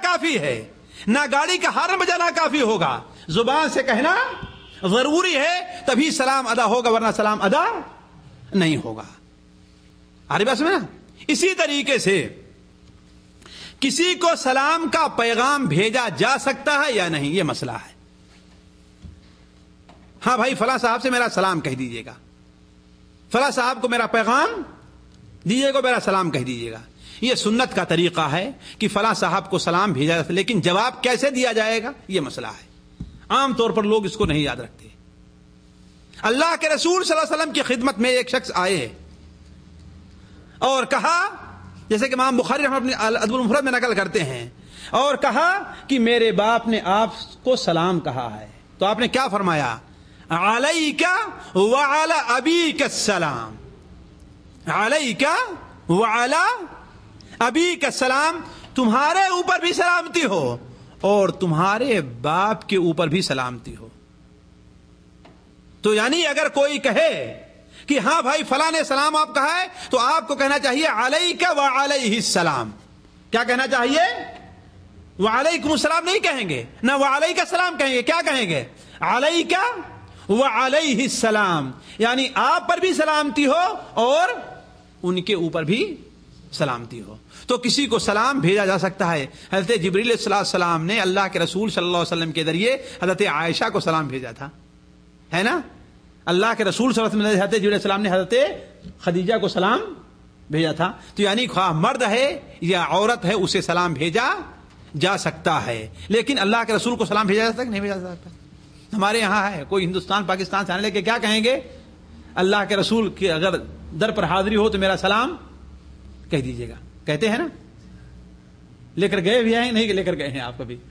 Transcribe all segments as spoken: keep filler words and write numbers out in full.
کافی ہے، نہ گاڑی کا ہارن بجانا کافی ہوگا، زبان سے کہنا ضروری ہے تبھی سلام ادا ہوگا، ورنہ سلام ادا نہیں ہوگا۔ آری بات سمجھنا؟ اسی طریقے سے کسی کو سلام کا پیغام بھیجا جا سکتا ہے یا نہیں، یہ مسئلہ ہے۔ ہاں بھائی فلاں صاحب سے میرا سلام کہہ دیجیے گا، فلاں صاحب کو میرا پیغام دیجیے گا، میرا سلام کہہ دیجیے گا۔ یہ سنت کا طریقہ ہے کہ فلاں صاحب کو سلام بھیجا جاتا ہے، لیکن جواب کیسے دیا جائے گا یہ مسئلہ ہے۔ عام طور پر لوگ اس کو نہیں یاد رکھتے۔ اللہ کے رسول صلی اللہ علیہ وسلم کی خدمت میں ایک شخص آئے اور کہا، جیسے کہ امام بخاری رحمۃ اللہ اپنے ادب المفرد میں نقل کرتے ہیں، اور کہا کہ میرے باپ نے آپ کو سلام کہا ہے، تو آپ نے کیا فرمایا؟ علیک وعلی ابیک السلام، علیک وعلی ابیک السلام، تمہارے اوپر بھی سلامتی ہو اور تمہارے باپ کے اوپر بھی سلامتی ہو۔ تو یعنی اگر کوئی کہے کہ ہاں بھائی فلاں نے سلام آپ کہا ہے، تو آپ کو کہنا چاہیے علیک وعلیہ السلام۔ کیا کہنا چاہیے؟ وعلیکم السلام نہیں کہیں گے، نہ وعلیک السلام کہیں گے، کیا کہیں گے؟ علیک وعلیہ السلام، یعنی آپ پر بھی سلامتی ہو اور ان کے اوپر بھی سلامتی ہو۔ تو کسی کو سلام بھیجا جا سکتا ہے۔ حضرت جبریل علیہ السلام نے اللہ کے رسول صلی اللہ علیہ وسلم کے ذریعے حضرت عائشہ کو سلام بھیجا تھا، ہے نا؟ اللہ کے رسول صلی اللہ علیہ وسلم نے حضرت جبریل علیہ السلام نے حضرت خدیجہ کو سلام بھیجا تھا۔ تو یعنی خواہ مرد ہے یا عورت ہے اسے سلام بھیجا جا سکتا ہے، لیکن اللہ کے رسول کو سلام بھیجا جا سکتا ہے کہ نہیں بھیجا جا سکتا؟ ہمارے یہاں ہے کوئی ہندوستان پاکستان سے آنے لے کے کیا کہیں گے؟ اللہ کے رسول کی اگر در پر حاضری ہو تو میرا سلام کہہ دیجیے گا، کہتے ہیں نا؟ لے کر گئے بھی ہیں، نہیں لے کر گئے ہیں آپ کبھی،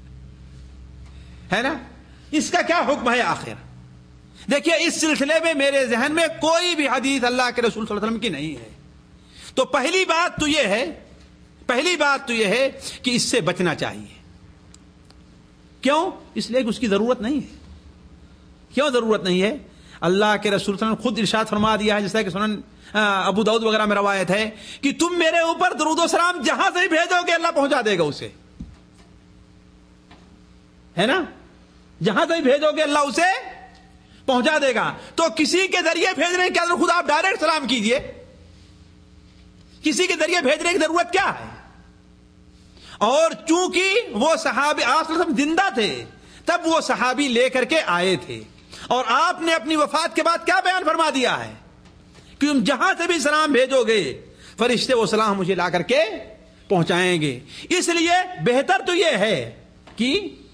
ہے نا؟ اس کا کیا حکم ہے آخر؟ دیکھیے اس سلسلے میں میرے ذہن میں کوئی بھی حدیث اللہ کے رسول صلی اللہ علیہ وسلم کی نہیں ہے۔ تو پہلی بات تو یہ ہے پہلی بات تو یہ ہے کہ اس سے بچنا چاہیے۔ کیوں؟ اس لیے کہ اس کی ضرورت نہیں ہے۔ کیوں ضرورت نہیں ہے؟ اللہ کے رسول صلی اللہ علیہ وسلم خود ارشاد فرما دیا ہے، جیسا کہ سنن ابو داؤد وغیرہ میں روایت ہے کہ تم میرے اوپر درود و سلام جہاں سے بھیجو گے اللہ پہنچا دے گا اسے، ہے نا؟ جہاں سے بھیجو گے اللہ اسے پہنچا دے گا۔ تو کسی کے ذریعے بھیجنے کی ضرورت، خود آپ ڈائریکٹ سلام کیجئے، کسی کے ذریعے بھیجنے کی ضرورت کیا ہے؟ اور چونکہ وہ صحابی آپ صلی اللہ علیہ وسلم زندہ تھے تب وہ صحابی لے کر کے آئے تھے، اور آپ نے اپنی وفات کے بعد کیا بیان فرما دیا ہے کہ تم جہاں سے بھی سلام بھیجو گے فرشتے وہ سلام مجھے لا کر کے پہنچائیں گے۔ اس لیے بہتر تو یہ ہے کہ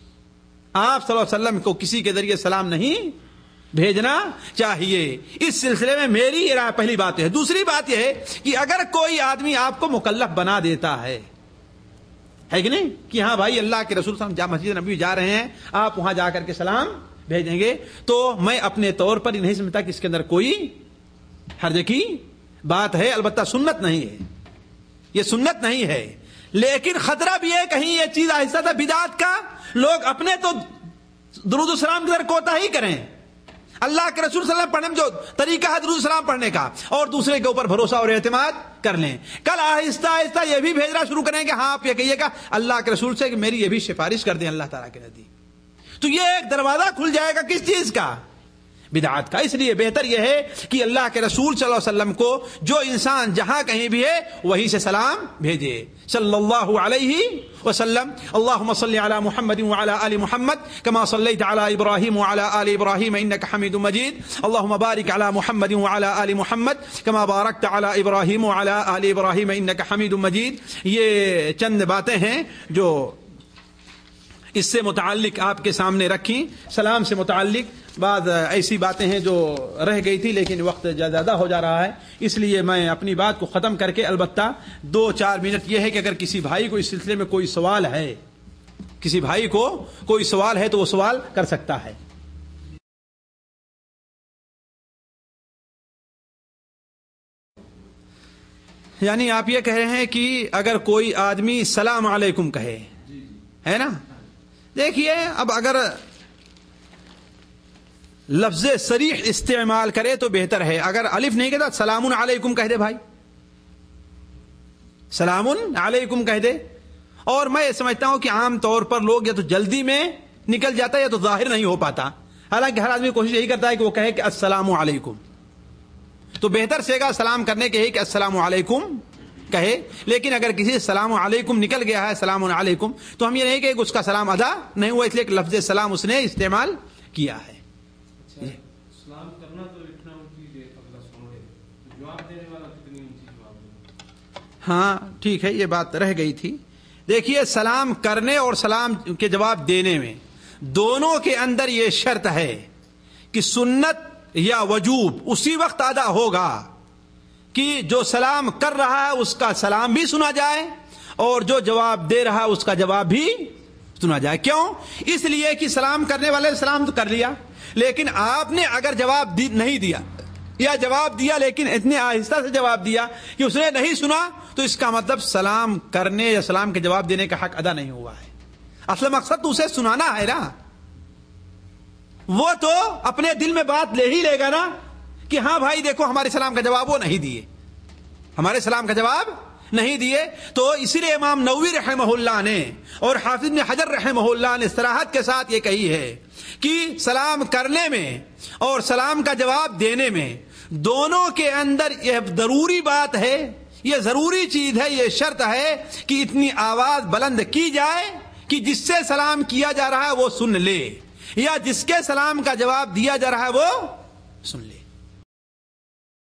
آپ صلی اللہ علیہ وسلم کو کسی کے ذریعے سلام نہیں بھیجنا چاہیے۔ اس سلسلے میں میری یہ رائے پہلی بات ہے۔ دوسری بات یہ ہے کہ اگر کوئی آدمی آپ کو مکلف بنا دیتا ہے ہے کہ نہیں، کہ ہاں بھائی اللہ کے رسول صلی اللہ علیہ وسلم مسجد نبوی جا رہے ہیں، آپ وہاں جا کر کے سلام بھیجیں گے، تو میں اپنے طور پر یہ نہیں سمجھتا کہ اس کے اندر کوئی حرج کی بات ہے۔ البتہ سنت نہیں ہے، یہ سنت نہیں ہے، لیکن خطرہ بھی ہے کہیں یہ چیز آہستہ تھا بدعت کا، لوگ اپنے تو درود السلام کے اندر کوتاہی کریں۔ اللہ کے رسول صلی اللہ علیہ وسلم پڑھنے میں جو طریقہ ہے درود السلام پڑھنے کا، اور دوسرے کے اوپر بھروسہ اور اعتماد کر لیں۔ کل آہستہ آہستہ یہ بھی بھیجنا شروع کریں کہ ہاں آپ یہ کہیے گا اللہ کے رسول سے کہ میری یہ بھی سفارش کر دیں اللہ تعالیٰ کے نزدیک، تو یہ ایک دروازہ کھل جائے گا کس چیز کا؟ بدعات کا۔ اس لیے بہتر یہ ہے کہ اللہ کے رسول صلی اللہ علیہ وسلم کو جو انسان جہاں کہیں بھی ہے وہیں سے سلام بھیجے صلی اللہ علیہ وسلم۔ اللہم صلی علی محمد وعلی آل محمد کما صلیت علی ابراہیم وعلی آل ابراہیم انک حمید مجید۔ اللہم بارک علی محمد وعلی آل محمد کما بارکت علی ابراہیم وعلی آل ابراہیم انک حمید مجید۔ یہ چند باتیں ہیں جو اس سے متعلق آپ کے سامنے رکھی۔ سلام سے متعلق بعض ایسی باتیں ہیں جو رہ گئی تھی لیکن وقت زیادہ ہو جا رہا ہے، اس لیے میں اپنی بات کو ختم کر کے البتہ دو چار منٹ یہ ہے کہ اگر کسی بھائی کو اس سلسلے میں کوئی سوال ہے، کسی بھائی کو کوئی سوال ہے تو وہ سوال کر سکتا ہے۔ یعنی آپ یہ کہہ رہے ہیں کہ اگر کوئی آدمی سلام علیکم کہے، ہے نا؟ دیکھیے اب اگر لفظ صریح استعمال کرے تو بہتر ہے، اگر الف نہیں کہتا سلام علیکم کہہ دے، بھائی سلام علیکم کہہ دے، اور میں یہ سمجھتا ہوں کہ عام طور پر لوگ یا تو جلدی میں نکل جاتا ہے یا تو ظاہر نہیں ہو پاتا. حالانکہ ہر آدمی کوشش یہی کرتا ہے کہ وہ کہے کہ السلام علیکم. تو بہتر سے گا سلام کرنے کے ہی کہ السلام علیکم کہے. لیکن اگر کسی السلام علیکم نکل گیا ہے السلام علیکم تو ہم یہ نہیں کہ اس کا سلام ادا نہیں ہوا, اس لیے کہ لفظ سلام اس نے استعمال کیا ہے. سلام کرنا تو اتنا اونچی ہے, اگلا سن لے جواب دینے والا کتنی اونچی جواب دے. ہاں ٹھیک ہے, یہ بات رہ گئی تھی. دیکھیے سلام کرنے اور سلام کے جواب دینے میں دونوں کے اندر یہ شرط ہے کہ سنت یا وجوب اسی وقت ادا ہوگا کہ جو سلام کر رہا ہے اس کا سلام بھی سنا جائے اور جو جواب دے رہا ہے اس کا جواب بھی سنا جائے. کیوں؟ اس لیے کہ سلام کرنے والے سلام تو کر لیا, لیکن آپ نے اگر جواب دی نہیں دیا یا جواب دیا لیکن اتنے آہستہ سے جواب دیا کہ اس نے نہیں سنا, تو اس کا مطلب سلام کرنے یا سلام کے جواب دینے کا حق ادا نہیں ہوا ہے. اصل مقصد تو اسے سنانا ہے نا, وہ تو اپنے دل میں بات لے ہی لے گا نا کہ ہاں بھائی دیکھو ہمارے سلام کا جواب وہ نہیں دیے, ہمارے سلام کا جواب نہیں دیے. تو اسی لیے امام نووی رحمہ اللہ نے اور حافظ ابن حجر رحمہ اللہ نے صراحت کے ساتھ یہ کہی ہے کہ سلام کرنے میں اور سلام کا جواب دینے میں دونوں کے اندر یہ ضروری بات ہے, یہ ضروری چیز ہے, یہ شرط ہے کہ اتنی آواز بلند کی جائے کہ جس سے سلام کیا جا رہا ہے وہ سن لے, یا جس کے سلام کا جواب دیا جا رہا ہے وہ سن لے.